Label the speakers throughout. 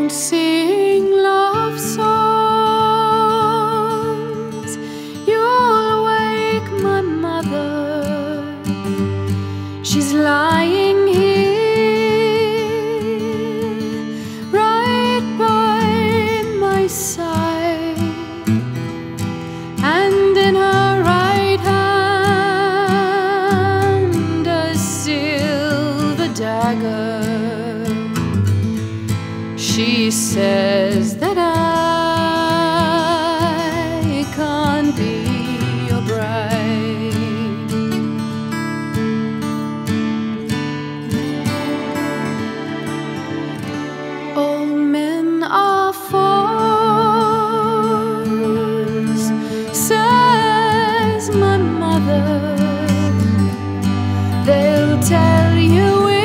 Speaker 1: don't sing love songs, you'll wake my mother. She's lying here, right by my side, and in her right hand a silver dagger. She says that I can't be your bride. All men are fools, says my mother. They'll tell you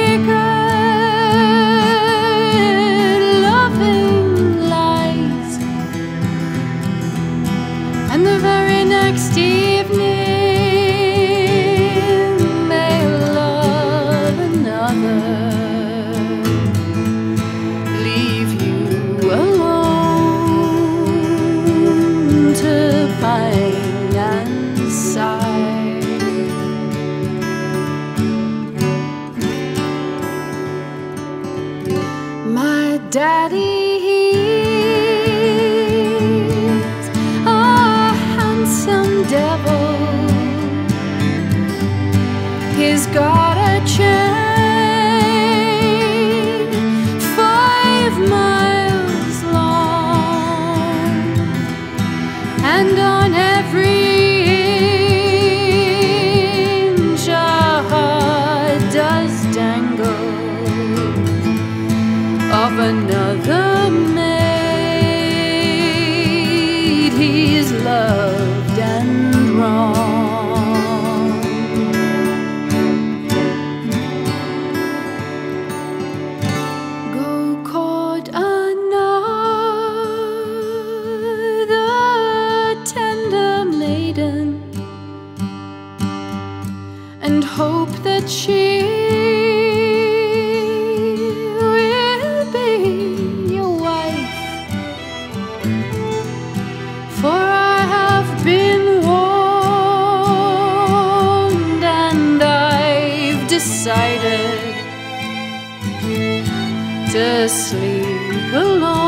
Speaker 1: and the very next evening they'll love another, leave you alone to pine and sigh. My daddy, devil, he's got a chain 5 miles long, and on every inch a heart does dangle of another maid he's loved and wrong. Go court another tender maiden and hope that she will be your wife, for I have been decided to sleep alone.